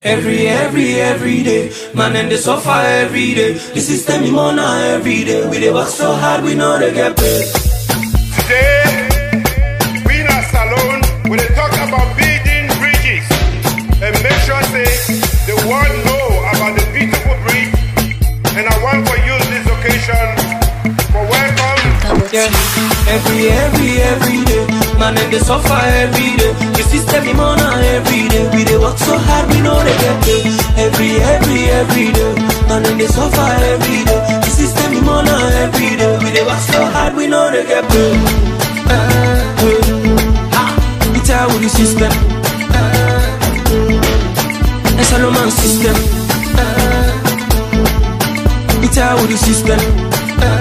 Every day, man, and they suffer every day. The system is more now every day. We they work so hard, we know they get paid. Today, we in a salon, we they talk about building bridges and make sure say the world know about the beautiful bridge. And I want to use this occasion for welcome. Yeah. Every day, man, and they suffer every day. The system is more now every day. We they work so hard, we know they get paid. Every day, man, and they suffer every day. The system is more now every day. We they work so hard, we know they get paid. It's how with the system. It's a man system. It's how with the system.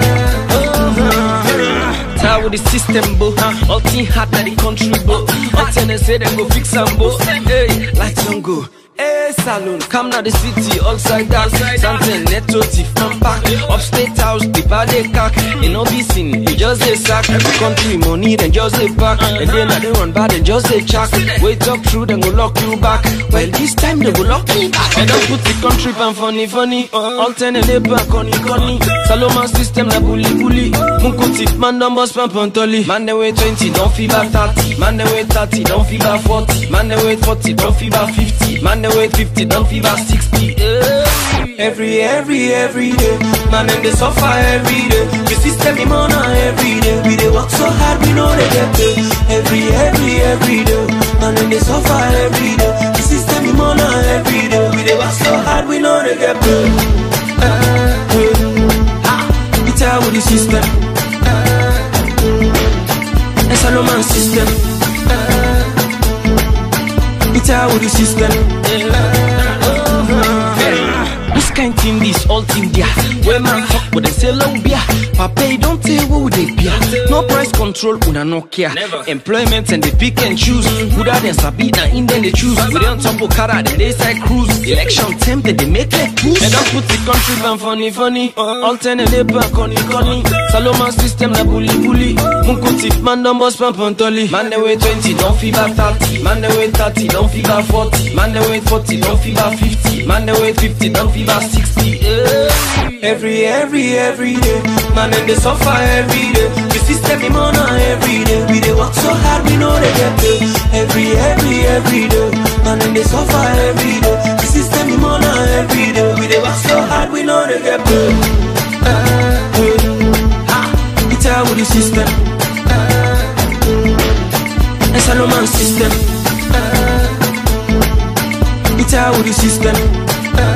How with the system, bro? All team hot at the country, bro. All tenants say they go fix some, bro. Hey, lights don't go. Hey, saloon, come now the city, all side down. Something netto, from back. Upstate house, the body cock. You know, be seen, you just a sack. Every country money, then just a pack. And then I don't run bad, then just a chuck. Wait up through, then go lock you back. Well, this time they go lock me back. And don't put the country pan funny. Alternate back, conny. Saloma system, na bully. Munkuti, man, don't bust pan pantoli. Man, they wait 20, don't fever 30. Man, they wait 30, don't fever 40. Man, they wait 40, don't fever 50. Man, they wait 50, don't fever 60. Every day, man, and they suffer every day. The system is more now every day. We they work so hard, we know they get paid. Every day, man, and they suffer every day. The system is more now every day. We they work so hard, we know they get paid. It's how with the system. It's a man system. It's how with the system. This kind thing, this all thing there. Where man talk, but they say low beer. Papa, don't tell who they beer. No price control, una no care. Employment and they pick and choose. Who are they sabi, na in then they choose. We don't talk about car, then they say cruise. Election temp, then they make it push. They don't put the country ban funny. Alternate ban conny. Saloma system, na bully. Munkuti, man don't bust pan pantoli. Man they wait 20, don't fever 30. Man they wait 30, don't fever 40. Man they wait 40, don't fever 50. Man they wait 50, don't fever 60. Every day, man, and they suffer every day. The system is more now every day. We they work so hard, we know they get paid. Every day, man, and they suffer every day. The system is more now every day. We they work so hard, we know they get paid. It's how with the system. It's a man system. It's how with the system.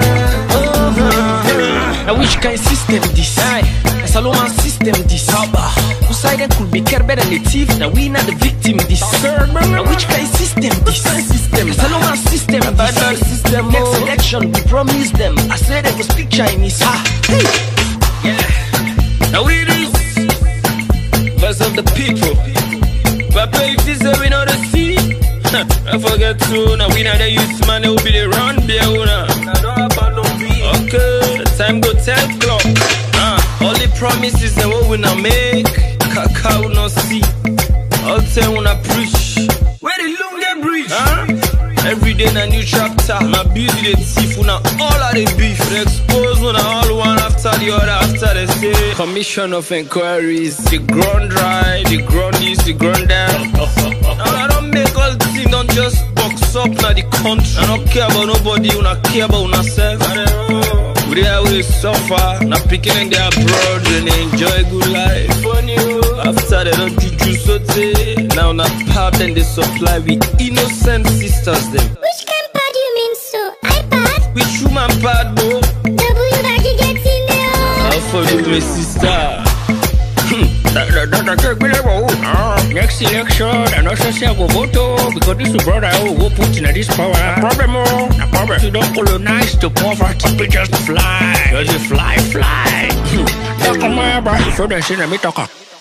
Now which kind system this? A Saloma system this. Who side could be care better than the thief? Now we not the victim this. Now which kind system this? A Saloma system this. Next election we promise them. I said they go speak Chinese. Hey. Yeah. Now we this voice of the people. Papa, if this is we know the sea. I forget to. Now we not the youth man. They will be the run there. Okay, time go 10 o'clock. Only promises and what we not make. Cacao no see. All time when I preach. Where the long bridge? Every day na new chapter. My busy the thief when all of the beef. They expose when all one after the other. After they say commission of inquiries. The ground dry, the ground is, the ground down. I don't make all things, don't just box up na the country. I don't care about nobody, I don't care about myself. We there we suffer, not picking in their abroad and they enjoy good life. After they don't teach you so now not part and they supply with innocent sisters them. Which kind pad you mean so? iPad? Which human pad, bro? W that you get in there. How for you, my sister? Next election, I not say I go vote because this brother will put in this power. The problem, you don't colonize the poverty, we just fly. Just fly. Come on, bro. So they say, let me talk.